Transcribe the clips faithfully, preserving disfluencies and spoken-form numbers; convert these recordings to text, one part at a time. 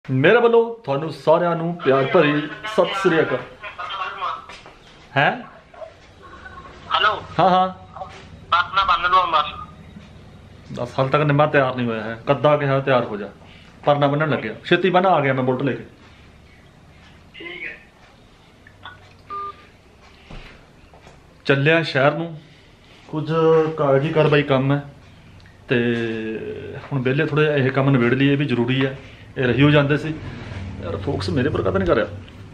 मेरे वालों थानू सारिਆਂ ਨੂੰ प्यार भरी सत श्री अकाल है। हेलो हाँ हाँ अपना बंद लो बस दस साल तक निम्मा तैयार नहीं होया है। कद्दा कहा तैयार हो जा परना बनन लग गया छेती बना आ गया मैं बुलट लेके। ठीक है ਚੱਲਿਆ ਸ਼ਹਿਰ ਨੂੰ ਕੁਝ ਕਾਗਜ਼ੀ ਕਾਰਵਾਈ ਕੰਮ ਹੈ ਤੇ ਹੁਣ ਵਿਹਲੇ ਥੋੜੇ ਇਹ ਕੰਮ ਨਿਬੇੜ ਲਈਏ ਵੀ ਜ਼ਰੂਰੀ ਹੈ। ਇਹ ਰਹੀ ਹੋ ਜਾਂਦੇ ਸੀ ਯਾਰ ਫੋਕਸ ਮੇਰੇ ਪਰ ਕਦੇ ਨਹੀਂ ਕਰਿਆ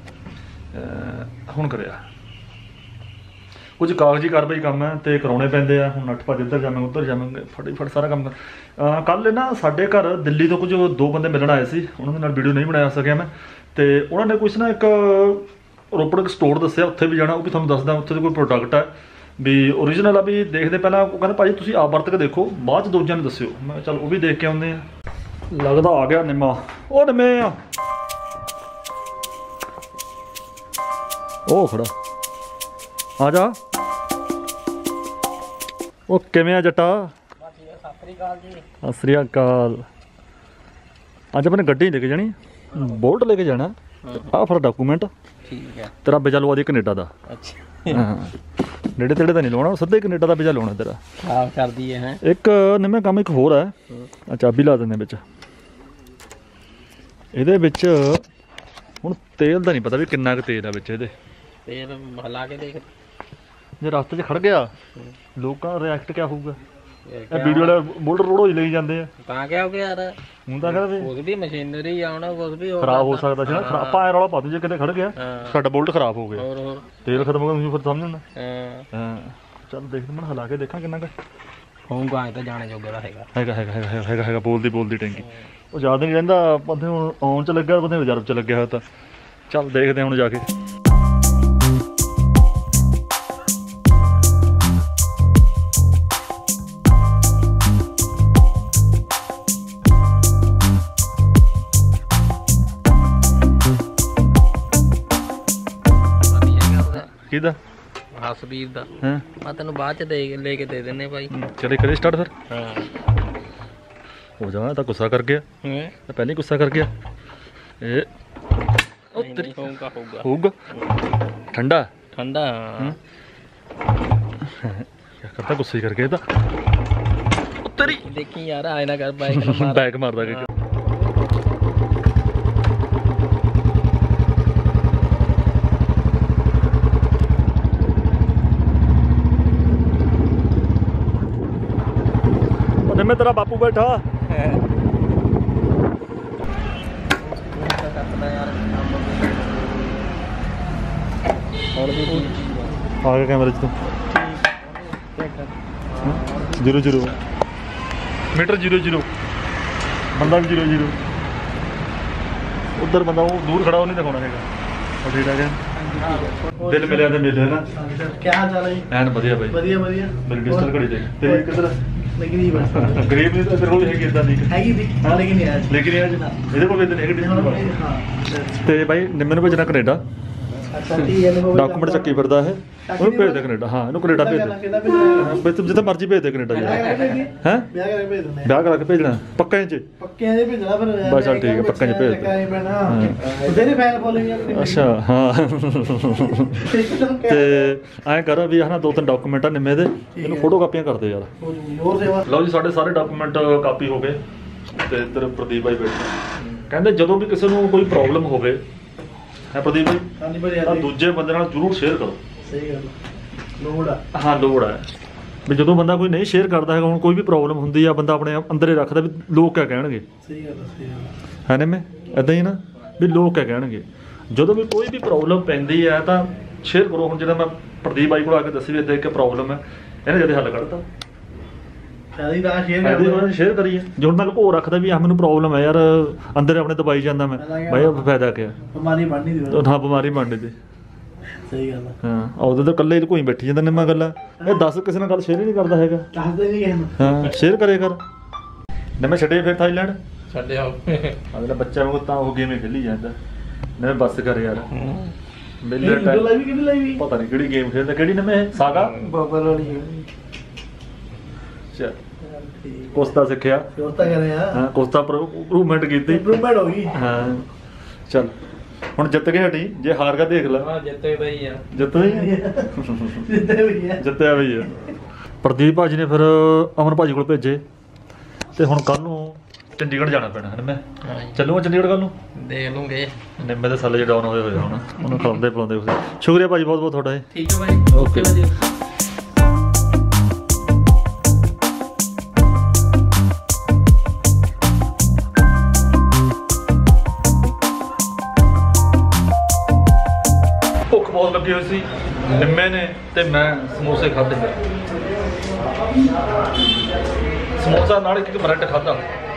ਹੁਣ ਕਰਿਆ ਕੁਝ ਕਾਗਜ਼ੀ ਕਾਰਵਾਈ ਕੰਮ ਹੈ ਤੇ ਕਰਾਉਣੇ ਪੈਂਦੇ ਆ। ਹੁਣ ਨੱਠ ਭੱਜ ਇੱਧਰ ਜਾਵਾਂਗੇ ਉੱਧਰ ਜਾਵਾਂਗੇ ਫਟਾਫਟ ਸਾਰਾ ਕੰਮ ਕੱਲ੍ਹ ਨਾ ਸਾਡੇ ਘਰ ਦਿੱਲੀ ਤੋਂ ਕੁਝ ਦੋ ਬੰਦੇ ਮਿਲਣ ਆਏ ਸੀ। ਉਹਨਾਂ ਦੇ ਨਾਲ ਵੀਡੀਓ ਨਹੀਂ ਬਣਾ ਸਕਿਆ ਮੈਂ ਤੇ ਉਹਨਾਂ ਨੇ ਕੁਛ ਨਾ ਇੱਕ ਰੋਪੜ ਇੱਕ ਸਟੋਰ ਦੱਸਿਆ ਉੱਥੇ ਵੀ ਜਾਣਾ ਉਹ ਵੀ ਤੁਹਾਨੂੰ ਦੱਸਦਾ ਉੱਥੇ ਦੇ ਕੋਈ ਪ੍ਰੋਡਕਟ ਹੈ ਵੀ ਓਰੀਜਨਲ ਆ ਵੀ ਦੇਖਦੇ ਪਹਿਲਾਂ ਉਹ ਕਹਿੰਦੇ ਭਾਜੀ ਤੁਸੀਂ ਆਪ ਵਰਤ ਕੇ ਦੇਖੋ ਬਾਅਦ 'ਚ ਦੂਜਿਆਂ ਨੂੰ ਦੱਸਿਓ। ਮੈਂ ਚੱਲ ਉਹ ਵੀ ਦੇਖ ਕੇ ਆਉਂਦੇ ਆ। ਲੱਗਦਾ ਆ ਗਿਆ ਨਿੰਮਾ ਉਹ ਨਿੰਮੇ ਆ ਉਹ ਖੜਾ ਆ ਜਾ ਉਹ ਕਿਵੇਂ ਆ ਜੱਟਾ। ਸਤਿ ਸ੍ਰੀ ਅਕਾਲ। ਅੱਜ ਆਪਣੇ ਗੱਡੀ ਲੈ ਕੇ ਜਾਣੀ ਬੋਲਟ ਲੈ ਕੇ ਜਾਣਾ ਆ ਫਿਰ ਡਾਕੂਮੈਂਟ ठीक है तेरा ਵੀਜ਼ਾ ਲਵਾ ਦੇ ਕੈਨੇਡਾ ਦਾ। अच्छा ਹਾਂ ਨੇੜੇ ਤੇੜੇ ਤਾਂ ਨਹੀਂ ਲਾਉਣਾ ਸਿੱਧੇ ਕੈਨੇਡਾ ਦਾ ਵੀਜ਼ਾ ਲਾਉਣਾ ਤੇਰਾ। खराब कर दिए हैं ਇੱਕ ਨਿੰਮੇ ਕੰਮ ਇੱਕ ਹੋਰ ਹੈ ਆ ਚਾਬੀ ਲਾ ਦਿੰਦੇ ਵਿੱਚ ਇਹਦੇ ਵਿੱਚ ਹੁਣ ਤੇਲ ਦਾ ਨਹੀਂ ਪਤਾ ਵੀ ਕਿੰਨਾ ਕੁ ਤੇਲ ਆ ਵਿੱਚ ਇਹਦੇ। तेल हला के देख ਜੇ ਰਸਤੇ 'ਚ ਖੜ ਗਿਆ ਲੋਕਾਂ ਦਾ ਰਿਐਕਟ ਕਿਆ ਹੋਊਗਾ। ਇਹ ਵੀਡੀਓ ਵਾਲੇ ਬੁਲਟ ਰੋੜੋ ਹੀ ਲਈ ਜਾਂਦੇ ਆ कहाँ क्या हो गया यार ਹੁਣ ਤਾਂ ਕਹਿੰਦਾ ਵੀ कुछ भी मशीनरी आना कुछ भी हो ਖਰਾਬ ਹੋ ਸਕਦਾ ਸੀ ਨਾ ਆਪਾਂ ਐ ਰੌਲਾ ਪਾ ਦੂ ਜੇ ਕਿਤੇ ਖੜ ਗਿਆ हाँ ਸਾਡਾ ਬੁਲਟ ਖਰਾਬ ਹੋ ਗਿਆ और और ਤੇਲ ਖਤਮ ਹੋ ਗਿਆ ਤੁਸੀਂ ਫਿਰ ਸਮਝਣਾ। हाँ ਹਾਂ ਚੱਲ ਦੇਖਦੇ ਮੈਂ ਹਲਾ ਕੇ ਦੇਖਾਂ ਕਿੰਨਾ ਕੁ होऊंगा तो जाने जोगा रहेगा ਹੈਗਾ ਹੈਗਾ ਹੈਗਾ ਹੈਗਾ ਹੈਗਾ ਹੈਗਾ ਬੋਲਦੀ ਬੋਲਦੀ ਟੈਂਕੀ ਉਹ ਯਾਦ ਨਹੀਂ ਰਹਿੰਦਾ ਬੰਦੇ ਹੁਣ ਆਉਣ 'ਚ ਲੱਗਿਆ ਬੰਦੇ ਰਿਜ਼ਰਵ 'ਚ ਲੱਗਿਆ ਹੋਇਆ ਤਾਂ ਚੱਲ ਦੇਖਦੇ ਹੁਣ ਜਾ ਕੇ। ਕਿਹਦਾ ਹਸਬੀਰ ਦਾ ਹਾਂ ਮੈਂ ਤੈਨੂੰ ਬਾਅਦ ਚ ਦੇ ਲੈ ਕੇ ਦੇ ਦਿੰਨੇ ਭਾਈ। ਚਲੇ ਕਰੇ ਸਟਾਰਟ ਫਿਰ ਹਾਂ ਹੋ ਜਾ ਤਾਂ ਗੁੱਸਾ ਕਰ ਗਿਆ ਹੈ ਤਾਂ ਪਹਿਲਾਂ ਹੀ ਗੁੱਸਾ ਕਰ ਗਿਆ ਇਹ ਉਹ ਨਹੀਂ ਤੇਰੀ ਹੋਊਗਾ ਹੋਊਗਾ ਹੋਊਗਾ ਠੰਡਾ ਠੰਡਾ ਕੀ ਕਰਦਾ ਗੁੱਸੇ ਕਰਕੇ ਇਹ ਤਾਂ ਉਹ ਤੇਰੀ ਦੇਖੀ ਯਾਰ ਆਏ ਨਾ ਕਰ ਬਾਈਕ ਨਾ ਮਾਰ ਬੈਕ ਮਾਰਦਾ ਕਿ मैं तेरा बापू बैठा और भी आ गया कैमरे तो zero zero metre zero zero बंदा भी जीरो जीरो उधर बंदा वो दूर खड़ा वो नहीं दिखाना है और ठीक है दिल मिले तो मिले ना क्या हाल चाल है एन बढ़िया भाई ਵਧੀਆ ਵਧੀਆ मेरी डिजिटल घड़ी देख तेरी किधर ਲੇਕਿਨ ਇਹ ਬਸ गरीब नहीं तो फिर वो है कि इतना नहीं ਹੈਗੀ ਸੀ ਲੇਕਿਨ ਇਹ ਅੱਜ लेकिन आज ਇਹਦੇ ਕੋਲ ਵੀ ਇਦਾਂ ਹੈਗੇ ਡਿਜੀਟਲ ਹਾਂ ਤੇ ਬਾਈ ਨਿੰਮੇ ਨੂੰ ਭੇਜਣਾ ਕੈਨੇਡਾ ਅੱਛਾ ਠੀਕ ਹੈ ਇਹਨੂੰ ਡਾਕੂਮੈਂਟ ਚੱਕੀ ਫਿਰਦਾ ਇਹ ਉਹਨੂੰ ਭੇਜ ਦੇ ਕੈਨੇਡਾ। ਹਾਂ ਇਹਨੂੰ ਕੈਨੇਡਾ ਭੇਜ ਦੇ ਕਿਹਦਾ ਭੇਜਣਾ ਬਈ ਤੂੰ ਜਿੱਥੇ ਮਰਜ਼ੀ ਭੇਜ ਦੇ ਕੈਨੇਡਾ ਜਾ ਹੈ ਵਿਆਹ ਕਰਾ ਭੇਜ ਦਿੰਦੇ ਵਿਆਹ ਕਰਾ ਕੇ ਭੇਜਣਾ ਪੱਕਾ ਇੰਚ ਪੱਕੇ ਜੇ ਭੇਜਣਾ ਫਿਰ ਬਸ ਚੱਲ ਠੀਕ ਹੈ, ਪੱਕਾ ਜਿਹਾ ਭੇਜ ਦੇ। ਕਰਾਈ ਪੈਣਾ ਉਹਦੇ ਨੇ ਫਾਈਲ ਫੋਲੋਇੰਗ ਆਪਣੀ ਅੱਛਾ ਹਾਂ ਤੇ ਐਂ ਕਰ ਵੀ ਹਨਾ ਦੋ ਤਿੰਨ ਡਾਕੂਮੈਂਟ ਆ ਨਿੰਮੇ ਦੇ ਇਹਨੂੰ ਫੋਟੋ ਕਾਪੀਆਂ ਕਰ ਦੇ ਯਾਰ। ਹੋਰ ਸੇਵਾ ਲਓ ਜੀ ਸਾਡੇ ਸਾਰੇ ਡਾਕੂਮੈਂਟ ਕਾਪੀ ਹੋ ਗਏ ਤੇ ਇੱਧਰ ਪ੍ਰਦੀਪ ਭਾਈ ਬੈਠੇ ਕਹਿੰਦੇ ਜਦੋਂ ਵੀ ਕਿਸੇ ਨੂੰ ਕੋਈ ਪ੍ਰੋਬਲਮ ਹੋਵੇ ਹੈ ਪ੍ਰਦੀਪ ਭਾਈ ਹਾਂਜੀ ਭਾਈ ਤਾਂ ਦੂਜੇ ਬੰਦੇ ਨਾਲ ਜ਼ਰੂਰ ਸ਼ੇਅਰ ਕਰੋ। ਸਹੀ ਗੱਲ ਲੋੜ ਆ ਹਾਂ ਲੋੜ ਹੈ ਵੀ ਜਦੋਂ ਬੰਦਾ ਕੋਈ ਨਹੀਂ ਸ਼ੇਅਰ ਕਰਦਾ ਹੈਗਾ ਹੁਣ ਕੋਈ ਵੀ ਪ੍ਰੋਬਲਮ ਹੁੰਦੀ ਆ ਬੰਦਾ ਆਪਣੇ ਅੰਦਰ ਹੀ ਰੱਖਦਾ ਵੀ ਲੋਕ ਕਿਆ ਕਹਿਣਗੇ ਸਹੀ ਗੱਲ ਸਹੀ ਗੱਲ ਹੈ ਨਿੰਮੇ ਇੱਦਾਂ ਹੀ ਨਾ ਵੀ ਲੋਕ ਕਿਆ ਕਹਿਣਗੇ। ਜਦੋਂ ਵੀ ਕੋਈ ਵੀ ਪ੍ਰੋਬਲਮ ਪੈਂਦੀ ਹੈ ਤਾਂ ਸ਼ੇਅਰ ਕਰੋ। ਹੁਣ ਜਿਹੜਾ ਮੈਂ ਪ੍ਰਦੀਪ ਭਾਈ ਕੋਲ ਆ ਕੇ ਦੱਸੀ ਵੀ ਇੱਦਾਂ ਇੱਕ ਪ੍ਰੋਬਲਮ ਹੈ ਇਹਨੇ ਜਦ ਹੱਲ ਕੱਢਤਾ ਸਾਡੀ ਤਾਂ ਸ਼ੇਅਰ ਕਰ ਇਹਦੇ ਨਾਲ ਸ਼ੇਅਰ ਕਰੀਏ। ਜੇ ਹੁਣ ਮੈਂ ਲੁਕੋ ਰੱਖਦਾ ਵੀ ਆ ਮੈਨੂੰ ਪ੍ਰੋਬਲਮ ਹੈ ਯਾਰ ਅੰਦਰ ਆਪਣੇ ਦਬਾਈ ਜਾਂਦਾ ਮੈਂ ਬਾਈ ਫਾਇਦਾ ਕਿਆ ਬਿਮਾਰੀ ਬਣਨੀ ਦੀ ਨਾ ਬਿਮਾਰੀ ਮੰਡੇ ਤੇ ਸਹੀ ਗੱਲ ਆ ਹਾਂ ਉਹਦੇ ਤਾਂ ਇਕੱਲੇ ਲੁਕੋਈ ਬੈਠੀ ਜਾਂਦਾ ਨਿੰਮਾ ਗੱਲਾਂ ਇਹ ਦੱਸ ਕਿਸੇ ਨਾਲ ਗੱਲ ਸ਼ੇਅਰ ਹੀ ਨਹੀਂ ਕਰਦਾ ਹੈਗਾ। ਦੱਸਦੇ ਨਹੀਂ ਕਿਸੇ ਨੂੰ ਹਾਂ ਸ਼ੇਅਰ ਕਰੇ ਕਰ ਨਿੰਮੇ ਛੱਡੇ ਫਿਰ ਥਾਈਲੈਂਡ ਛੱਡੇ ਆਓ ਅਗਲਾ ਬੱਚਾ ਨੂੰ ਤਾਂ ਉਹ ਗੇਮ ਖੇਲੀ ਜਾਂਦਾ ਨਿੰਮੇ ਬੱਸ ਕਰ ਯਾਰ ਮੇਲੇ ਇਹ ਟਾਈਮ ਲਾਈਵ ਕਿਹਦੀ ਲਾਈਵ ਪਤਾ ਨਹੀਂ ਕਿਹੜੀ ਗੇਮ ਖੇਡਦਾ ਕਿਹੜੀ ਨਿੰਮੇ ਸਾਗਾ ਬਾਬਾ ਵਾਲੀ ਚੱਲ ਕੁਸਤਾ ਸਿੱਖਿਆ ਦੋਸਤਾਂ ਕਹਿੰਦੇ ਆ ਹਾਂ ਕੁਸਤਾ ਇੰਪਰੂਵਮੈਂਟ ਕੀਤੀ ਇੰਪਰੂਵਮੈਂਟ ਹੋ ਗਈ ਹਾਂ ਚੱਲ ਹੁਣ ਜਿੱਤ ਕੇ ਹਟੀ ਜੇ ਹਾਰ ਗਿਆ ਦੇਖ ਲੈ ਹਾਂ ਜਿੱਤੇ ਦਾ ਹੀ ਆ ਜਿੱਤ ਗਈ ਜਿੱਦੇ ਵੀ ਆ ਜਿੱਤਿਆ ਵੀ ਆ ਪ੍ਰਦੀਪ ਭਾਜੀ ਨੇ ਫਿਰ ਅਮਨ ਭਾਜੀ ਕੋਲ ਭੇਜੇ ਤੇ ਹੁਣ ਕੱਲ ਨੂੰ ਚੰਡੀਗੜ੍ਹ ਜਾਣਾ ਪੈਣਾ ਹੈ ਮੈਂ ਚੱਲੂਗਾ ਚੰਡੀਗੜ੍ਹ ਕੱਲ ਨੂੰ ਦੇਖ ਲੂੰਗੇ ਨਿੰਮੇ ਦੇ ਸਾਲੇ ਚ ਡਾਊਨ ਹੋਏ ਹੋਏ ਹੁਣ ਉਹਨੂੰ ਖਵਾਉਂਦੇ ਪਿਲਾਉਂਦੇ ਤੁਸੀਂ ਸ਼ੁਕਰੀਆ ਭਾਜੀ ਬਹੁਤ ਬਹੁਤ ਤੁਹਾਡਾ ਜੀ ਠੀਕ ਹੈ ਭਾਈ ਓਕੇ ਭਾਜੀ ਭੁੱਖ ਬਹੁਤ ਲੱਗੀ ਹੋਈ ਸੀ ਨਿੰਮੇ ਨੇ ਤੇ ਮੈਂ ਸਮੋਸੇ ਖਾਧੇ ਸਮੋਸਾ ਨਾਲ ਇੱਕ ਬ੍ਰੈਡ ਖਾਧਾ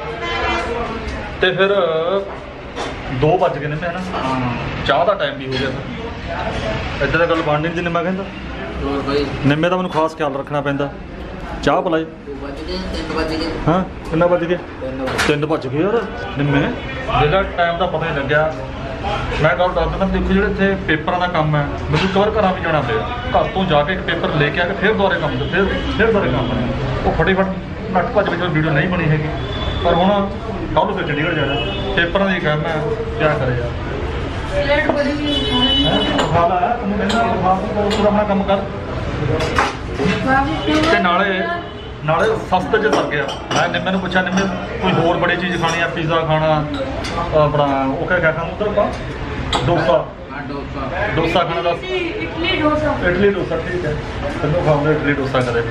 ਤੇ ਫਿਰ ਦੋ ਵੱਜ ਗਏ ਨਿੰਮੇ ਨਾ ਚਾਹ ਦਾ ਟਾਈਮ ਵੀ ਹੋ ਗਿਆ ਫਿਰ ਇੱਦਾਂ ਦਾ ਗੱਲ ਬਣਨੀ ਨਹੀਂ ਨਿੰਮਾ ਕਹਿੰਦਾ ਹੋਰ ਭਾਈ ਨਿੰਮੇ ਦਾ ਮੈਨੂੰ ਖਾਸ ਖਿਆਲ ਰੱਖਣਾ ਪੈਂਦਾ ਚਾਹ ਪਿਲਾਈ ਵੱਜ ਗਏ ਤਿੰਨ ਵੱਜ ਗਏ ਹਾਂ ਕਿੰਨਾ ਵੱਜ ਗਏ ਤਿੰਨ ਵੱਜ ਤਿੰਨ ਵੱਜ ਗਏ ਯਾਰ ਨਿੰਮੇ ਜਿਹੜਾ ਟਾਈਮ ਦਾ ਪਤਾ ਨਹੀਂ ਲੱਗਿਆ ਮੈਂ ਗੱਲ ਦੱਸ ਦਿੰਦਾ ਦੇਖੋ ਜਿਹੜੇ ਇੱਥੇ ਪੇਪਰਾਂ ਦਾ ਕੰਮ ਹੈ ਮੈਨੂੰ ਕਵਰ ਘਰਾਂ ਵੀ ਜਾਣਾ ਪਿਆ ਘਰ ਤੋਂ ਜਾ ਕੇ ਇੱਕ ਪੇਪਰ ਲੈ ਕੇ ਆ ਕੇ ਫਿਰ ਦੁਬਾਰੇ ਕੰਮ ਤੇ ਫਿਰ ਫਿਰ ਦੁਬਾਰੇ ਕੰਮ ਬਣਿਆ ਉਹ ਫਟਾਫਟ ਨੱਠ ਭੱਜ ਵਿੱਚ ਵੀਡੀਓ ਨਹੀਂ ਬਣੀ ਹੈਗੀ ਪਰ ਹੁਣ ਕੱਲ੍ਹ ਨੂੰ ਫਿਰ ਚੰਡੀਗੜ੍ਹ ਜਾਣਾ ਪੇਪਰਾਂ ਦੀ ਕੰਮ ਹੈ ਕਿਆ ਕਰੇ ਯਾਰ ਲੇਟ ਬੜੀ ਖਾ ਲਾ ਤੈਨੂੰ ਕਹਿੰਦਾ ਤੂੰ ਆਪਣਾ ਕੰਮ ਕਰ ਤੇ ਨਾਲੇ ਨਾਲੇ ਸਸਤੇ 'ਚ ਸਰ ਗਿਆ ਮੈਂ ਨਿੰਮੇ ਨੂੰ ਪੁੱਛਿਆ ਨਿੰਮੇ ਕੋਈ ਹੋਰ ਬੜੀ ਚੀਜ਼ ਖਾਣੀ ਆ ਪੀਜ਼ਾ ਖਾਣਾ ਆਪਣਾ ਉਹ ਕਿਆ ਕਿਆ ਖਾਣਾ ਉੱਧਰ ਪਾ ਡੋਸਾ ਹਾਂ ਡੋਸਾ ਡੋਸਾ ਖਾਣਾ ਦਾ इडली डोसा ਇਡਲੀ ਡੋਸਾ ਠੀਕ ਹੈ ਤੈਨੂੰ ਖਾਉਂਦਾ ਇਡਲੀ ਡੋਸਾ ਕਰੇ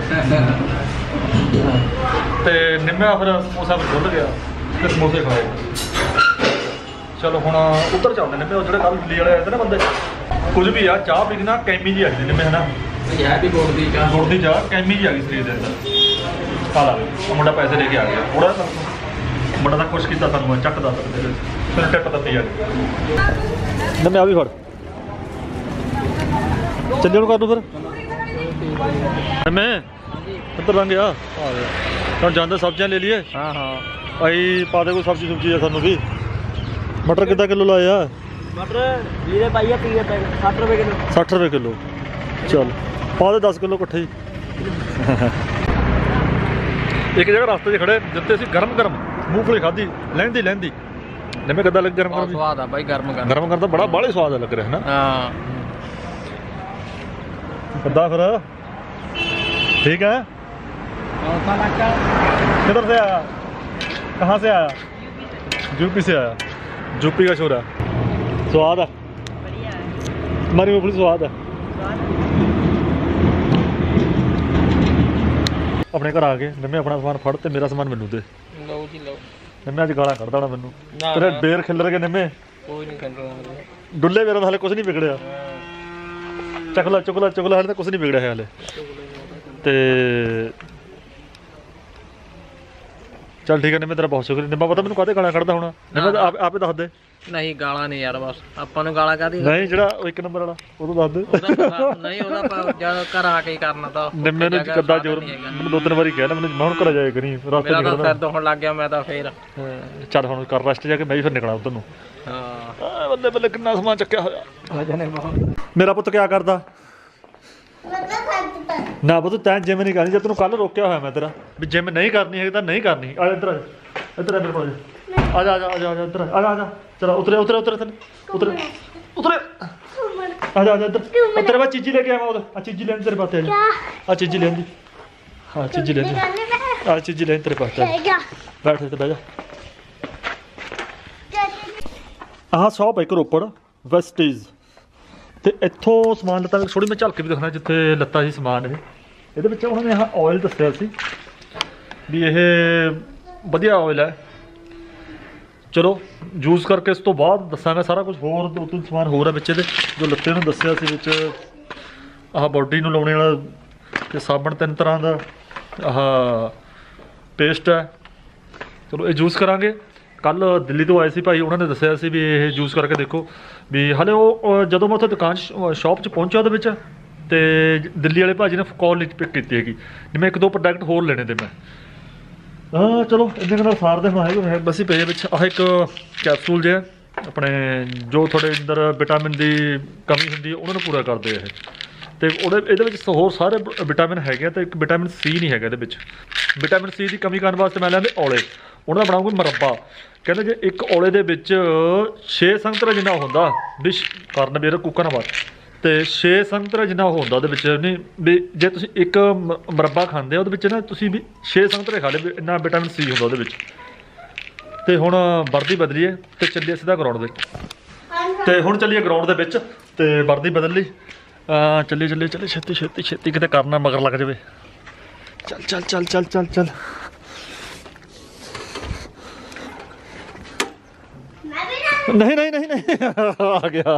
ਤੇ ਨਿੰਮਿਆ ਫਿਰ ਸਮੋਸਾ ਭੁੱਲ ਗਿਆ ਤੇ ਸਮੋਸੇ ਖਾਏ ਚਲੋ ਹੁਣ ਉੱਧਰ ਚੱਲਦੇ ਨਿੰਮੇ ਉਹ ਜਿਹੜੇ ਕੱਲ ਦਿੱਲੀ ਵਾਲੇ ਆਏ ਤੇ ਨਾ ਬੰਦੇ ਕੁਝ ਵੀ ਆ ਚਾਹ ਪੀ ਕੇ ਨਾ ਕੈਮੀ ਜੀ ਆ ਗਈ ਨਿੰਮੇ ਹਨਾ ਇਹ ਹੈ ਵੀ ਗੁੜ ਦੀ ਚਾਹ ਗੁੜ ਦੀ ਚਾਹ ਕੈਮੀ ਜੀ ਆ ਗਈ ਸਰੀਰ ਦੇ ਅੰਦਰ ਖਾ ਲਾ ਉਹ ਮੁੰਡਾ ਪੈਸੇ ਲੈ ਕੇ ਆ ਗਿਆ ਥੋੜਾ ਮੁੰਡਾ ਤਾਂ ਖੁਸ਼ ਕੀਤਾ ਸਾਨੂੰ ਚੱਕ ਦਾ ਫਿਰ ਟਿੱਪ ਦਿੱਤੀ ਆ ਗਈ ਨਿੰਮੇ ਆ ਵੀ ਫੜ ਚੱਲਿਓ ਨੂੰ ਕਰ ਦੂੰ ਫਿਰ ਮੈਂ ਇੱਧਰ ਲੰਘ ਗਿਆ ਹੁਣ ਜਾਂਦੇ ਸਬਜ਼ੀਆਂ ਲੈ ਲਈਏ ਹਾਂ ਹਾਂ ਭਾਈ ਪਾ ਦੇ ਕੋਈ ਸਬਜ਼ੀ ਸੁਬਜ਼ੀ ਆ ਸਾਨੂੰ ਵੀ ਮਟਰ ਕਿੱਦਾਂ ਕਿਲੋ ਲਾਇਆ ਮਟਰ ਵੀਰੇ ਪਾਈਆ ਤੀਹ ਰੁਪਏ ਸੱਠ ਰੁਪਏ ਕਿਲੋ ਸੱਠ ਰੁਪਏ ਕਿਲੋ ਚੱਲ ਪਾ ਦੇ ਦਸ ਕਿਲੋ ਇਕੱਠੇ ਹੀ ਇੱਕ ਜਗ੍ਹਾ ਰਸਤੇ 'ਚ ਖੜੇ ਜਿੱਥੇ ਅਸੀਂ ਗਰਮ ਗਰਮ ਮੂੰਗਫਲੀ ਖਾਧੀ ਲੈਂਦੀ ਲੈਂਦੀ ਨਿੰਮੇ ਕਿੱਦਾਂ ਲੱਗ ਗਰਮ ਬਹੁਤ ਗਰਮ ਸਵਾਦ ਆ ਬਾਈ ਗਰਮ ਗਰਮ ਗਰਮ ਕਰਦਾ ਬੜਾ ਬਾਹਲੇ ਸਵਾਦ ਲੱਗ ਰਿਹਾ ਹੈ ਨਾ ਹਾਂ ਕਿੱਦਾਂ ਫਿਰ ठीक है किधर से आया कहाँ से आया यूपी से आया यूपी का छोरा स्वाद है हमारी मूंगफली स्वाद है अपने घर आ गए निम्मे अपना समान फड़ ते मेरा समान मैनू दे ਲਓ ਜੀ ਲਓ निम्मे अज गाला कढ़ देना मैनू ना, तेरे ना। बेर खिलर गए निम्मे ਕੋਈ ਨਹੀਂ ਕੰਟਰੋਲ डुले मेरा हाले कुछ नहीं बिगड़िया चकला चुकला चुकला हाले कुछ नहीं बिगड़िया है हाले ਤੇ ਚੱਲ ਠੀਕ ਹੈ ਨਿੰਮੇ ਤੇਰਾ ਬਹੁਤ ਸ਼ੁਕਰੀਆ ਨਿੰਮਾ ਪਤਾ ਮੈਨੂੰ ਕਾਹਦੇ ਗਾਲਾਂ ਕੱਢਦਾ ਹੋਣਾ ਨਿੰਮੇ ਤਾਂ ਆਪ ਆਪੇ ਦੱਸ ਦੇ ਨਹੀਂ ਗਾਲਾਂ ਨਹੀਂ ਯਾਰ ਬਸ ਆਪਾਂ ਨੂੰ ਗਾਲਾਂ ਕਾਹਦੀ ਨਹੀਂ ਜਿਹੜਾ ਉਹ ਇੱਕ ਨੰਬਰ ਵਾਲਾ ਉਹ ਤਾਂ ਦੱਸ ਦੇ ਉਹਦਾ ਨਹੀਂ ਉਹਦਾ ਆਪਾਂ ਜਦ ਘਰ ਆ ਕੇ ਹੀ ਕਰਨਾ ਤਾਂ ਨਿੰਮੇ ਨੂੰ ਕਿੱਦਾਂ ਜ਼ੋਰ ਮੈਨੂੰ ਦੋ ਤਿੰਨ ਵਾਰੀ ਕਿਹਾ ਨਾ ਮੈਨੂੰ ਮੈਂ ਹੁਣ ਘਰ ਜਾਇਆ ਕਰੀ ਰਸਤੇ ਮੇਰਾ ਤਾਂ ਨਿਕਲਦਾ ਸਿਰ ਦੁਖਣ ਲੱਗ ਗਿਆ ਮੈਂ ਤਾਂ ਫੇਰ ਚੱਲ ਹੁਣ ਕਰ ਰਸਤੇ ਜਾ ਕੇ ਮੈਂ ਵੀ ਫਿਰ ਨਿਕਲਾਂ ਉਧਰ ਨੂੰ ਹਾਂ ਆ ਬੱਲੇ ਬੱਲੇ ਕਿੰਨਾ ਸਮਾਨ ਚੱਕਿਆ ਹੋਇਆ ਵਜਨੇ ਬਹੁਤ ਮੇਰਾ ਪੁੱਤ ਕਿਆ ਕਰਦਾ ਨਾ ਪੁੱਤ ਤੈਂ ਜਿਮ ਨਹੀਂ ਕਰਨੀ ਜੇ ਤੈਨੂੰ ਕੱਲ ਰੋਕਿਆ ਹੋਇਆ ਮੈਂ ਤੇਰਾ ਵੀ ਜਿਮ ਨਹੀਂ ਕਰਨੀ ਹੈਗੀ ਤਾਂ ਨਹੀਂ ਕਰਨੀ ਆ ਇੱਧਰ ਆ ਇੱਧਰ ਆ ਮੇਰੇ ਕੋਲ ਆ ਜਾ ਆ ਜਾ ਆ ਜਾ ਆ ਜਾ ਇੱਧਰ ਆ ਜਾ ਆ ਜਾ ਚਲ ਉਤਰੇ ਉਤਰੇ ਉਤਰੇ ਥੱਲੇ ਉਤਰੇ ਉਤਰੇ ਆ ਜਾ ਆ ਜਾ ਇੱਧਰ ਉਹ ਤੇਰੇ ਬਾਅਦ ਚੀਜ਼ੀ ਲੈ ਕੇ ਆਵਾਂ ਉਹ ਆ ਚੀਜ਼ੀ ਲੈਣ ਤੇਰੇ ਪਾਸੇ ਆ ਜਾ ਆ ਚੀਜ਼ੀ ਲੈਂਦੀ ਹਾਂ ਚੀਜ਼ੀ ਲੈਂਦੀ ਆ ਚੀਜ਼ੀ ਲੈਣ ਤੇਰੇ ਪਾਸੇ ਬੈਠ ਇੱਥੇ ਬਹਿ ਜਾ ਆਹ ਸ਼ੌਪ ਹੈ ਇੱਕ ਰੋਪੜ ਵੈਸਟੀਜ਼ ਤੇ ਇੱਥੋਂ ਸਮਾਨ ਲੱਤਾਂ ਥੋੜੀ ਮੈਂ ਝਲਕ ਵੀ ਦਿਖਾਉਣਾ ਜਿੱਥੇ ਲੱਤਾ ਸੀ ਸਮਾਨ ਇਹ ਇਹਦੇ ਵਿੱਚ ਉਹਨਾਂ ਨੇ ਆਹ ਆਇਲ ਦੱਸਿਆ ਸੀ ਵੀ ਇਹ ਵਧੀਆ ਆਇਲ ਹੈ ਚਲੋ ਯੂਜ਼ ਕਰਕੇ ਇਸ ਤੋਂ ਬਾਅਦ ਦੱਸਾਂਗਾ ਸਾਰਾ ਕੁਝ ਹੋਰ ਦੋ ਤਿੰਨ ਸਮਾਨ ਹੋਰ ਹੈ ਵਿੱਚ ਇਹਦੇ ਜੋ ਲੱਤੇ ਨੂੰ ਦੱਸਿਆ ਸੀ ਵਿੱਚ ਆਹ ਬਾਡੀ ਨੂੰ ਲਾਉਣੇ ਵਾਲਾ ਤੇ ਸਾਬਣ ਤਿੰਨ ਤਰ੍ਹਾਂ ਦਾ ਆਹ ਪੇਸਟ ਹੈ ਚਲੋ ਇਹ ਯੂਜ਼ ਕਰਾਂਗੇ ਕੱਲ ਦਿੱਲੀ ਤੋਂ ਆਏ ਸੀ ਭਾਈ ਉਹਨਾਂ ਨੇ ਦੱਸਿਆ ਸੀ ਵੀ ਇਹ ਯੂਜ਼ ਕਰਕੇ ਦੇਖੋ ਵੀ ਹਾਲੇ ਉਹ ਜਦੋਂ ਮੈਂ ਉੱਥੇ ਦੁਕਾਨ ਸ਼ਾਪ 'ਚ ਪਹੁੰਚਿਆ ਉਹਦੇ ਵਿੱਚ ਤੇ ਦਿੱਲੀ ਵਾਲੇ ਭਾਜੀ ਨੇ ਕਾਲ ਨਹੀਂ ਪਿਕ ਕੀਤੀ ਹੈਗੀ ਜਿਵੇਂ ਇੱਕ ਦੋ ਪ੍ਰੋਡਕਟ ਹੋਰ ਲੈਣੇ ਤੇ ਮੈਂ ਹਾਂ ਚਲੋ ਇੰਨੇ ਨਾਲ ਸਾਰਦੇ ਹੁਣ ਹੈਗੇ ਬਸ ਹੀ ਪਏ ਵਿੱਚ ਆਹ ਇੱਕ ਕੈਪਸੂਲ ਜਿਹਾ ਆਪਣੇ ਜੋ ਤੁਹਾਡੇ ਅੰਦਰ ਵਿਟਾਮਿਨ ਦੀ ਕਮੀ ਹੁੰਦੀ ਹੈ ਉਹਨਾਂ ਨੂੰ ਪੂਰਾ ਕਰਦੇ ਇਹ ਤੇ ਉਹਦੇ ਇਹਦੇ ਵਿੱਚ ਹੋਰ ਸਾਰੇ ਵਿਟਾਮਿਨ ਹੈਗੇ ਆ ਤੇ ਇੱਕ ਵਿਟਾਮਿਨ ਸੀ ਨਹੀਂ ਹੈਗਾ ਇਹਦੇ ਵਿੱਚ। ਵਿਟਾਮਿਨ ਸੀ ਦੀ ਕਮੀ ਕਰਨ ਵਾਸਤੇ ਮੈਂ ਲਿਆਂਦੇ ਔਲੇ, ਉਹਨਾਂ ਦਾ ਬਣਾਉਂਗਾ ਮੁਰੱਬਾ। ਕਹਿੰਦੇ ਜੇ ਇੱਕ ਔਲੇ ਦੇ ਵਿੱਚ ਛੇ ਸੰਤਰੇ ਜਿੰਨਾ ਹੁੰਦਾ ਵੀ ਕਰਨ ਵੀਰ ਕੁੱਕਰ ਨਾਲ ਬਾਤ ਤੇ ਛੇ ਸੰਤਰੇ ਜਿੰਨਾ ਹੁੰਦਾ ਉਹਦੇ ਵਿੱਚ ਨਹੀਂ ਵੀ ਜੇ ਤੁਸੀਂ ਇੱਕ ਮ- ਮੁਰੱਬਾ ਖਾਂਦੇ ਹੋ ਉਹਦੇ ਵਿੱਚ ਨਾ ਤੁਸੀਂ ਵੀ ਛੇ ਸੰਤਰੇ ਖਾ ਲਏ ਵੀ ਇੰਨਾ ਵਿਟਾਮਿਨ ਸੀ ਹੁੰਦਾ ਉਹਦੇ ਵਿੱਚ। ਤੇ ਹੁਣ ਵਰਦੀ ਬਦਲੀਏ ਤੇ ਚੱਲੀਏ ਸਿੱਧਾ ਗਰਾਊਂਡ ਦੇ। ਤੇ ਹੁਣ ਚੱਲੀਏ ਗਰਾਊਂਡ ਦੇ ਵਿੱਚ ਤੇ ਵਰਦੀ ਬਦਲ ਲਈ। ਅਹ ਚੱਲੀ ਚੱਲੀ ਚੱਲੀ ਛੇਤੀ ਛੇਤੀ ਛੇਤੀ ਕਿਤੇ ਕਰਨਾ ਮਗਰ ਲੱਗ ਜਾਵੇ। ਚੱਲ ਚੱਲ ਚੱਲ ਚੱਲ ਚੱਲ ਚੱਲ ਨਹੀਂ ਨਹੀਂ ਨਹੀਂ ਨਹੀਂ ਆ ਗਿਆ।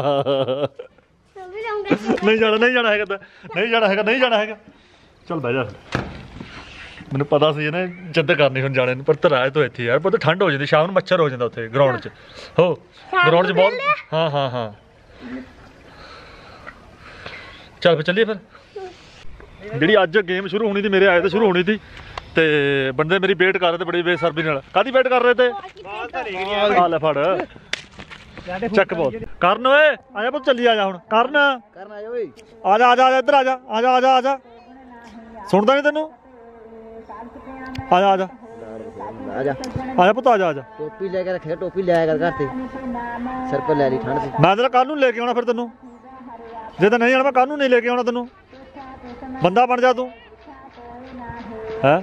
ਨਹੀਂ ਜਾਣਾ ਨਹੀਂ ਜਾਣਾ ਹੈਗਾ ਤਾਂ ਨਹੀਂ ਜਾਣਾ ਹੈਗਾ ਨਹੀਂ ਜਾਣਾ ਹੈਗਾ। ਚੱਲ ਬਹਿ ਜਾ। ਮੈਨੂੰ ਪਤਾ ਸੀ ਇਹਨੇ ਜਿੱਦ ਕਰਨੀ ਹੁਣ ਜਾਣੇ ਨੂੰ ਪਰ ਤਰਾਜ ਤੋਂ ਇੱਥੇ ਯਾਰ ਪਤਾ ਠੰਡ ਹੋ ਜਾਂਦੀ ਸ਼ਾਮ ਨੂੰ ਮੱਛਰ ਹੋ ਜਾਂਦਾ ਉੱਥੇ ਗਰਾਊਂਡ 'ਚ। ਹੋ ਗਰਾਊਂਡ 'ਚ ਬਹੁਤ ਹਾਂ ਹਾਂ ਹਾਂ ਚੱਲ ਫਿਰ ਚੱਲੀਏ ਫਿਰ। ਜਿਹੜੀ ਅੱਜ ਗੇਮ ਸ਼ੁਰੂ ਹੋਣੀ ਸੀ ਮੇਰੇ ਆਏ ਤੇ ਸ਼ੁਰੂ ਹੋਣੀ ਸੀ ਤੇ ਬੰਦੇ ਮੇਰੀ ਵੇਟ ਕਰ ਰਹੇ ਤੇ ਬੜੀ ਬੇਸਰਬੀ ਨਾਲ। ਕਾਹਦੀ ਵੇਟ ਕਰ ਰਹੇ ਤੇ ਆ ਲੈ ਫੜ ਚੱਕ ਬੋਲ ਕਰਨ ਓਏ ਆ ਜਾ ਪੁੱਤ ਚੱਲੀ ਆ ਜਾ ਹੁਣ ਕਰਨ ਕਰਨ ਆ ਜਾ ਓਏ ਆ ਜਾ ਆ ਜਾ ਇੱਧਰ ਆ ਜਾ ਆ ਜਾ ਆ ਜਾ ਆ ਜਾ ਸੁਣਦਾ ਨਹੀਂ ਤੈਨੂੰ ਆ ਜਾ ਆ ਜਾ ਆ ਜਾ ਆ ਜਾ ਪੁੱਤ ਆ ਜਾ ਆ ਜਾ ਟੋਪੀ ਲੈ ਕੇ ਰੱਖਿਆ ਟੋਪੀ ਲਿਆਇਆ ਕਰ ਘਰ ਤੇ ਸਿਰ ਪਰ ਲੈ ਲਈ ਠੰਡ ਸੀ ਮੈਂ ਤੇਰਾ ਕੱਲ ਨੂੰ ਲੈ ਕੇ ਆਉਣਾ ਫਿਰ ਤੈਨੂੰ ਜੇ ਤਾਂ ਨਹੀਂ ਆਉਣਾ ਮੈਂ ਕੱਲ ਨੂੰ ਨਹੀਂ ਲੈ ਕੇ ਆਉਣਾ ਤੈਨੂੰ ਬੰਦਾ ਬਣ ਜਾ ਤੂੰ ਹੈ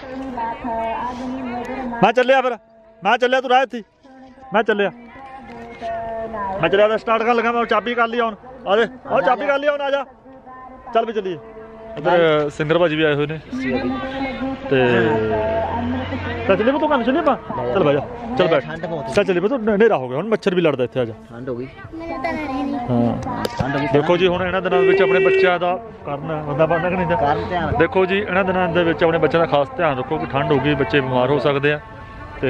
ਮੈਂ ਚੱਲਿਆ ਫਿਰ ਮੈਂ ਚੱਲਿਆ ਤੂੰ ਰਹਿ ਇੱਥੇ ਮੈਂ ਚੱਲਿਆ ਮੈਂ ਚੱਲਿਆ ਤਾਂ ਸਟਾਰਟ ਕਰਨ ਲੱਗਾ ਮੈਂ ਚਾਬੀ ਕਰ ਲਈ ਹੁਣ ਆ ਦੇ ਆਹ ਚਾਬੀ ਕਰ ਲਈ ਹੁਣ ਆ ਜਾ ਚੱਲ ਵੀ ਚੱਲੀਏ ਇੱਧਰ ਸਿੰਗਰ ਭਾਜੀ ਵੀ ਆਏ ਹੋਏ ਨੇ ਤੇ ਚੱਲ ਚੱਲੀਏ ਤੂੰ ਕੰਮ ਚੱਲੀਏ ਆਪਾਂ ਚੱਲ ਬਹਿ ਜਾ ਚੱਲ ਬੈਠ ਚੱਲ ਚੱਲੀਏ ਤੂੰ ਹਨੇਰਾ ਹੋ ਗਿਆ ਹੁਣ ਮੱਛਰ ਵੀ ਲੜਦਾ ਇੱਥੇ ਆ ਜਾ ਠੰਡ ਹੋ ਗਈ ਹਾਂ ਠੰਡ ਹੋ ਗਈ ਦੇਖੋ ਜੀ ਹੁਣ ਇਹਨਾਂ ਦਿਨਾਂ ਵਿੱਚ ਆਪਣੇ ਬੱਚਿਆਂ ਦਾ ਕਰਨਾ ਬੰਦਾ ਬਣਨਾ ਕਿ ਨਹੀਂ ਦਾ ਕਰਨ ਧਿਆਨ ਦੇਖੋ ਜੀ ਇਹਨਾਂ ਦਿਨਾਂ ਦੇ ਵਿੱਚ ਆਪਣੇ ਬੱਚਿਆਂ ਦਾ ਖਾਸ ਧਿਆਨ ਰੱਖੋ ਕਿ ਠੰਡ ਹੋ ਗਈ ਬੱਚੇ ਬਿਮਾਰ ਹੋ ਸਕਦੇ ਆ ਤੇ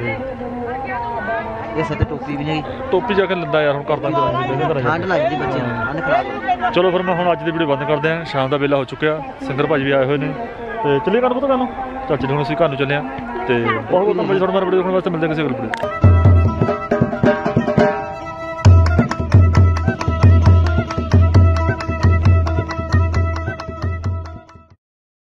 ਇਹ ਸੱਤੇ ਟੋਪੀ ਵੀ ਨਹੀਂ ਟੋਪੀ ਜਾ ਕੇ ਲੰਦਾ ਯਾਰ ਹੁਣ ਕਰਦਾ ਠੰਡ ਲੱਗਦੀ ਬੱਚੇ ਨੂੰ ਠੰਡ ਖਰਾਬ ਚਲੋ ਫਿਰ ਮੈਂ ਹੁਣ ਅੱਜ ਦੀ ਵੀਡੀਓ ਬੰਦ ਕਰਦੇ ਹਾਂ ਸ਼ਾਮ ਦਾ ਵੇਲਾ ਹੋ ਚੁੱਕਿਆ ਸਿੰਗਰ ਭਾਜੀ ਵੀ ਆਏ ਹੋਏ ਨੇ ਤੇ ਚੱਲੀਏ ਕਰਨ ਪੁੱਤ ਘਰ ਨੂੰ ਚੱਲ ਚੱਲੀ ਹੁਣ ਅਸੀਂ ਘਰ ਨੂੰ ਚੱਲੇ ਹਾਂ ਤੇ ਬਹੁਤ ਬਹੁਤ ਧੰਨਵਾਦ ਤੁਹਾਡਾ ਮੇਰਾ ਵੀਡੀਓ ਦੇਖਣ ਵਾਸਤੇ ਮਿਲਦੇ ਹਾਂ ਕਿਸੇ ਅਗਲੀ ਵੀਡੀਓ